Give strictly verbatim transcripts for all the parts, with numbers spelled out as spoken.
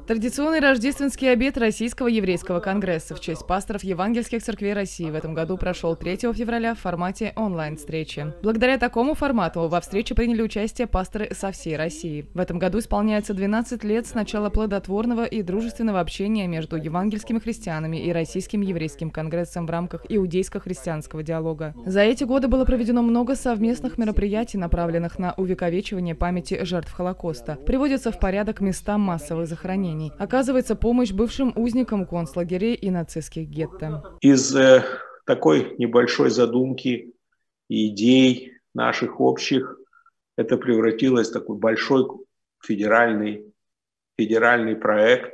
Традиционный рождественский обед Российского еврейского конгресса в честь пасторов евангельских церквей России в этом году прошел третьего февраля в формате онлайн-встречи. Благодаря такому формату во встрече приняли участие пасторы со всей России. В этом году исполняется двенадцать лет с начала плодотворного и дружественного общения между евангельскими христианами и Российским еврейским конгрессом в рамках иудейско-христианского диалога. За эти годы было проведено много совместных мероприятий, направленных на увековечивание памяти жертв Холокоста. Приводятся в порядок места массовых захоронений. Оказывается помощь бывшим узникам концлагерей и нацистских гетто. Из э, такой небольшой задумки и идей наших общих это превратилось в такой большой федеральный, федеральный проект.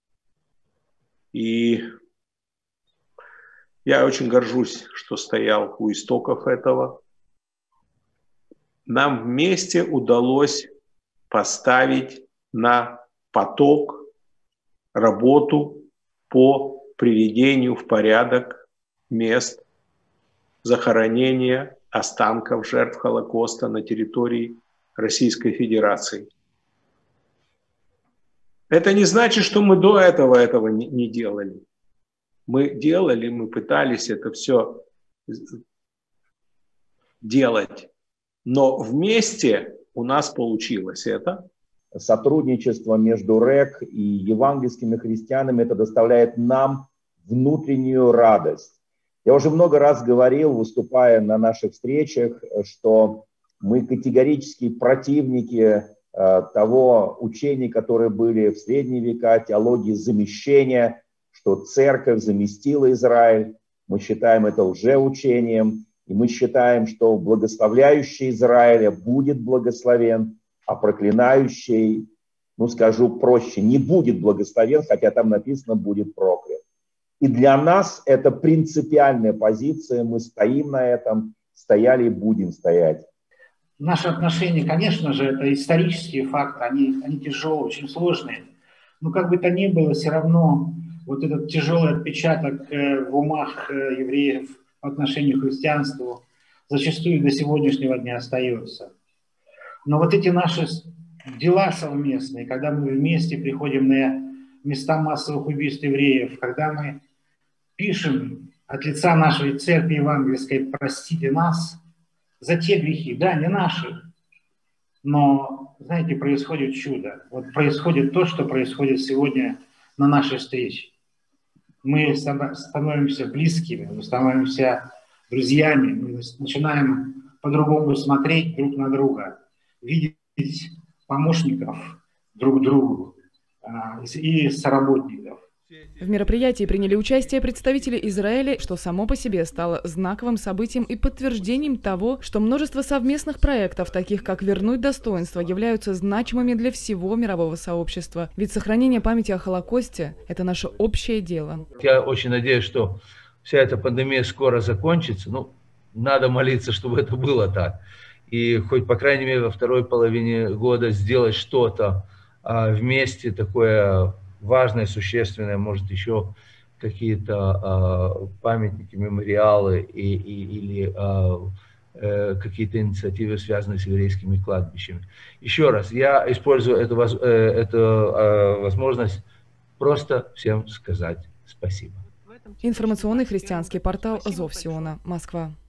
И я очень горжусь, что стоял у истоков этого. Нам вместе удалось поставить на поток работу по приведению в порядок мест захоронения останков жертв Холокоста на территории Российской Федерации. Это не значит, что мы до этого этого не делали. Мы делали, мы пытались это все делать, но вместе у нас получилось это. Сотрудничество между РЭК и евангельскими христианами, это доставляет нам внутреннюю радость. Я уже много раз говорил, выступая на наших встречах, что мы категорически противники э, того учения, которые были в средние века, теологии замещения, что церковь заместила Израиль. Мы считаем это лжеучением, и мы считаем, что благословляющий Израиля будет благословен, а проклинающий, ну скажу проще, не будет благословен, хотя там написано «будет проклят». И для нас это принципиальная позиция, мы стоим на этом, стояли и будем стоять. Наши отношения, конечно же, это исторические факты, они, они тяжелые, очень сложные. Но как бы то ни было, все равно вот этот тяжелый отпечаток в умах евреев по отношению к христианству зачастую до сегодняшнего дня остается. Но вот эти наши дела совместные, когда мы вместе приходим на места массовых убийств евреев, когда мы пишем от лица нашей церкви евангельской «Простите нас за те грехи», да, не наши, но, знаете, происходит чудо. Вот происходит то, что происходит сегодня на нашей встрече. Мы становимся близкими, мы становимся друзьями, мы начинаем по-другому смотреть друг на друга, видеть помощников друг другу а, и соработников. В мероприятии приняли участие представители Израиля, что само по себе стало знаковым событием и подтверждением того, что множество совместных проектов, таких как «Вернуть достоинство», являются значимыми для всего мирового сообщества. Ведь сохранение памяти о Холокосте – это наше общее дело. Я очень надеюсь, что вся эта пандемия скоро закончится. Ну, надо молиться, чтобы это было так. И хоть, по крайней мере, во второй половине года сделать что-то а, вместе такое важное, существенное, может, еще какие-то а, памятники, мемориалы и, и, или а, э, какие-то инициативы, связанные с еврейскими кладбищами. Еще раз, я использую эту, эту а, возможность просто всем сказать спасибо. Информационный христианский портал «Зов Сиона», Москва.